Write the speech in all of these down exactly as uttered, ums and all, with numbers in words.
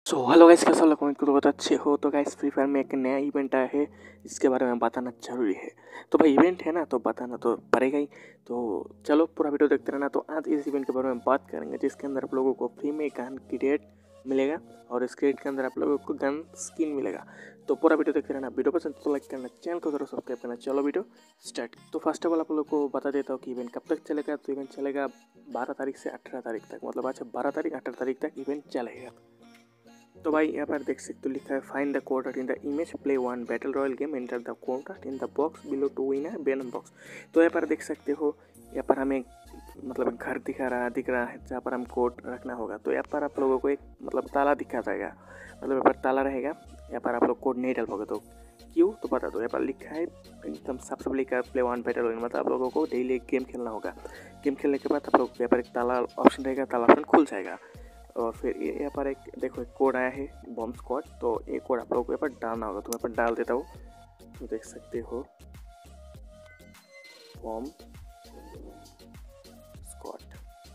So hello guys, कैसा लगा comment करो, बहुत अच्छे हो। तो गाइस फ्री फायर में एक नया इवेंट आया है, इसके बारे में बताना जरूरी है। तो भाई इवेंट है ना, तो बताना तो पड़ेगा ही। तो चलो पूरा वीडियो देखते रहना। तो आज इस इवेंट के बारे में बात करेंगे, जिसके अंदर आप लोगों को फ्री में गन क्रेट मिलेगा और इस क्रेट के अंदर आप लोगों को गन स्किन मिलेगा। तो पूरा वीडियो देखते रहना। वीडियो पसंद तो लाइक करना, चैनल को जरूर सब्सक्राइब करना। चलो वीडियो स्टार्ट। तो फर्स्ट ऑफ ऑल आप लोगों को बता देता हूँ कि इवेंट कब तक चलेगा। तो इवेंट चलेगा बारह तारीख से अठारह तारीख तक, मतलब आज बारह तारीख अठारह तारीख तक इवेंट चलेगा। तो भाई यहाँ पर देख सकते हो, लिखा है find the code in the image, play one battle royale game, enter the code in the box below to win है बैनम बॉक्स। तो यहाँ पर देख सकते हो, यहाँ पर हमें मतलब घर दिखा रहा दिख रहा है जहाँ पर हम कोड रखना होगा। तो यहाँ पर आप लोगों को एक मतलब ताला दिखा जाएगा, मतलब यहाँ पर ताला रहेगा। यहाँ पर आप लोग कोड नहीं डाल पाओगे, तो क्यों तो बता दो। यहाँ पर लिखा है एकदम साफ साफ लिखा है प्ले वन बैटल रॉयल, मतलब आप लोगों को डेली एक गेम खेलना होगा। गेम खेलने के बाद आप लोग यहाँ पर एक ताला ऑप्शन रहेगा, ताला ऑप्शन खुल जाएगा। और फिर ये यहाँ पर एक देखो एक कोड आया है बॉम्ब स्क्वाड। तो ये कोड आप लोगों को यहाँ पर डालना होगा, तो मैं यहाँ पर डाल देता हूँ। तो देख सकते हो बॉम्ब स्क्वाड।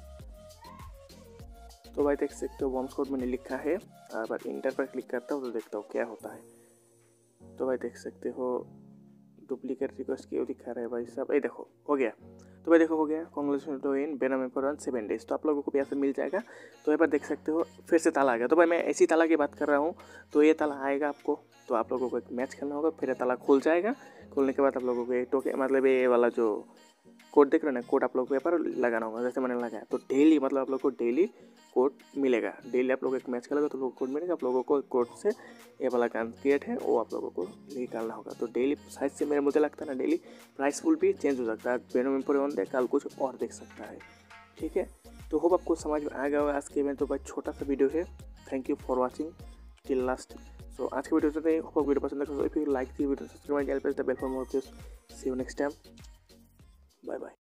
तो भाई देख सकते हो बॉम्ब स्क्वाड मैंने लिखा है। पर इंटर पर क्लिक करता हूँ तो देखता हूँ क्या होता है। तो भाई देख सकते हो डुप्लीकेट रिक्वेस्ट क्यों दिखा रहा है भाई साहब, ये देखो हो गया। तो भाई देखो हो गया, कांग्रेचुलेशन टू इन बेनम फॉर वन सेवन डेज। तो आप लोगों को भी ऐसे मिल जाएगा। तो यहाँ पर देख सकते हो फिर से ताला आ गया। तो भाई मैं ऐसी ताला की बात कर रहा हूँ। तो ये ताला आएगा आपको, तो आप लोगों को एक मैच खेलना होगा, फिर ये ताला खुल जाएगा। खुलने के बाद आप लोगों को ये टोके मतलब ये वाला जो कोड देख रहे हो ना, कोड आप लोग को यहाँ पर लगाना होगा, जैसे मैंने लगाया। तो डेली मतलब आप लोग को डेली कोड मिलेगा। डेली आप लोग एक मैच खेलोगे तो लोगों को कोड मिलेगा। आप लोगों को कोड से ये वाला गन क्रिएट है वो आप लोगों को निकालना होगा। तो डेली साइज से मेरे मुझे लगता है ना, डेली प्राइस फुल भी चेंज हो सकता है। बेनो पर ऑन दे, कल कुछ और देख सकता है। ठीक है, तो होप आपको समझ में आ गया होगा आज के इवेंट। तो भाई छोटा सा वीडियो है। Thank you for watching till last. So आज के वीडियो से होप वीडियो पसंद है। If you like the video subscribe my channel, press the bell for more videos. See you next time, bye bye.